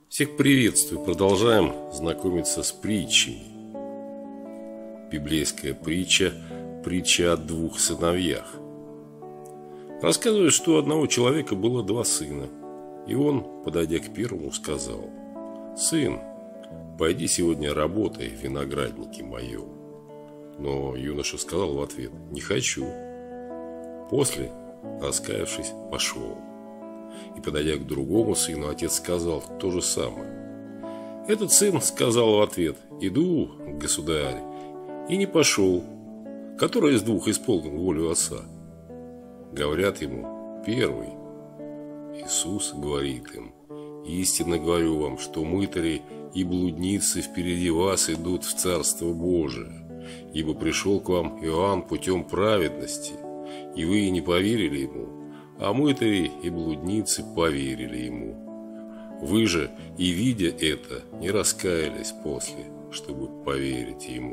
Всех приветствую. Продолжаем знакомиться с притчами. Библейская притча о двух сыновьях. Рассказывают, что у одного человека было два сына. И он, подойдя к первому, сказал: «Сын, пойди сегодня работай в винограднике моем». Но юноша сказал в ответ: «Не хочу». После, раскаявшись, пошел. И, подойдя к другому сыну, отец сказал то же самое. Этот сын сказал в ответ: «Иду, государь», и не пошел. Который из двух исполнил волю отца? Говорят ему: первый. Иисус говорит им: «Истинно говорю вам, что мытари и блудницы впереди вас идут в Царство Божие. Ибо пришел к вам Иоанн путем праведности, и вы не поверили ему, а мытари и блудницы поверили ему. Вы же, и видя это, не раскаялись после, чтобы поверить ему».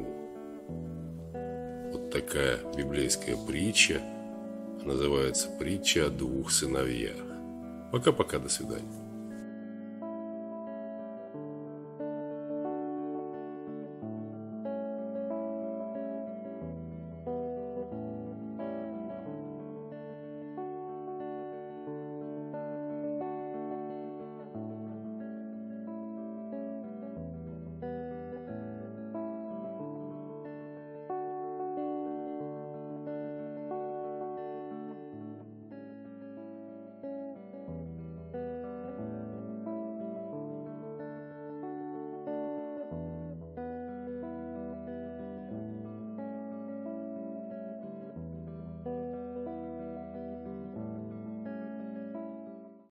Вот такая библейская притча. Называется «Притча о двух сыновьях». Пока-пока, до свидания.